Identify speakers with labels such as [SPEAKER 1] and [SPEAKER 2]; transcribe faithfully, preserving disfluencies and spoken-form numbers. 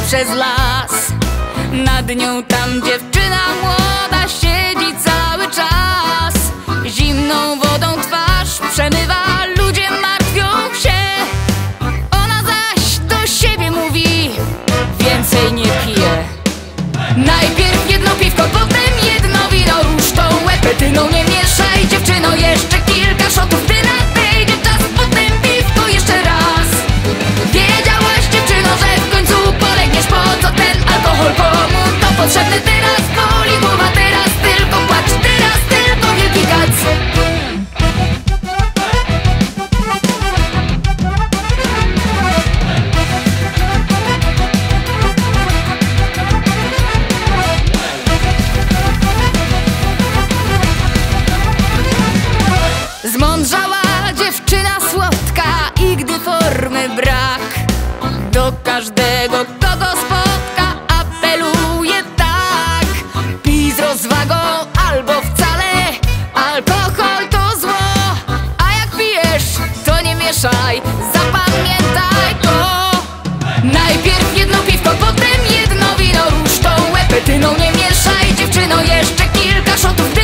[SPEAKER 1] przez las. Nad nią tam dziewczyna młoda siedzi cały czas. Zimną wodą twarz przemywa, ludzie martwią się. Ona zaś do siebie mówi: więcej nie piję. Najpierw jedno piwko, potem jedno wino. Róż tą łepetyną nie mieszaj, dziewczyno, jeszcze kilka szotów, ty nadejdzie czas. Potem piwko jeszcze raz. Wiedziałaś, dziewczyno, że w końcu polegniesz. Po co ten alkohol, komu to potrzebny? Teraz boli głowa, teraz tylko płacz, teraz tylko wielki kac. Zmądrzała dziewczyna słodka i gdy formy brak, do każdego, kogo spotka, apeluje tak: pij z rozwagą albo wcale, alkohol to zło. A jak pijesz, to nie mieszaj, zapamiętaj to. Najpierw jedno piwko, potem jedno wino. Róż tą łepetyną nie mieszaj, dziewczyno, jeszcze kilka szotów.